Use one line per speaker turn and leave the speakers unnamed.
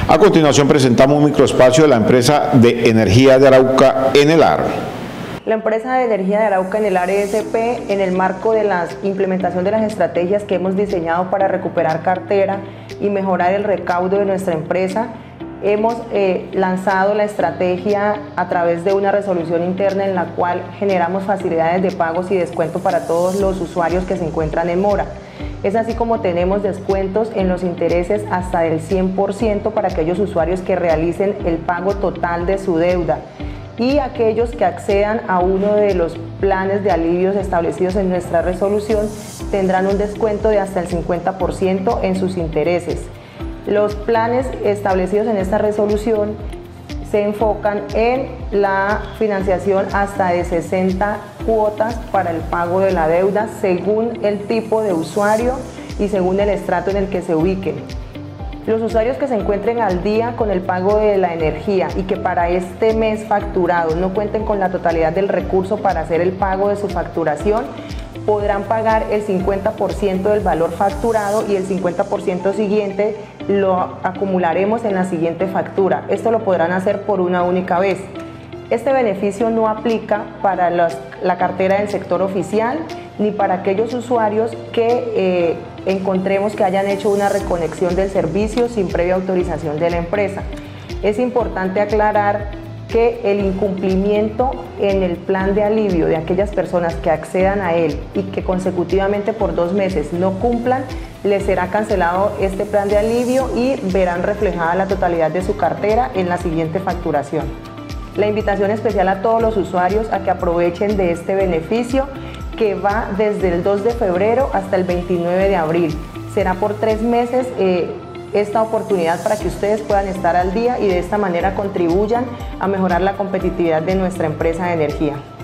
A continuación presentamos un microespacio de la empresa de energía de Arauca, Enelar.
La empresa de energía de Arauca, Enelar ESP, en el marco de la implementación de las estrategias que hemos diseñado para recuperar cartera y mejorar el recaudo de nuestra empresa, hemos lanzado la estrategia a través de una resolución interna en la cual generamos facilidades de pagos y descuento para todos los usuarios que se encuentran en mora. Es así como tenemos descuentos en los intereses hasta del 100% para aquellos usuarios que realicen el pago total de su deuda, y aquellos que accedan a uno de los planes de alivios establecidos en nuestra resolución tendrán un descuento de hasta el 50% en sus intereses. Los planes establecidos en esta resolución se enfocan en la financiación hasta de 60 cuotas para el pago de la deuda según el tipo de usuario y según el estrato en el que se ubiquen. Los usuarios que se encuentren al día con el pago de la energía y que para este mes facturado no cuenten con la totalidad del recurso para hacer el pago de su facturación, podrán pagar el 50% del valor facturado y el 50% siguiente lo acumularemos en la siguiente factura. Esto lo podrán hacer por una única vez. Este beneficio no aplica para la cartera del sector oficial ni para aquellos usuarios que encontremos que hayan hecho una reconexión del servicio sin previa autorización de la empresa. Es importante aclarar que el incumplimiento en el plan de alivio de aquellas personas que accedan a él y que consecutivamente por 2 meses no cumplan, les será cancelado este plan de alivio y verán reflejada la totalidad de su cartera en la siguiente facturación. La invitación especial a todos los usuarios a que aprovechen de este beneficio que va desde el 2 de febrero hasta el 29 de abril. Será por 3 meses esta oportunidad para que ustedes puedan estar al día y de esta manera contribuyan a mejorar la competitividad de nuestra empresa de energía.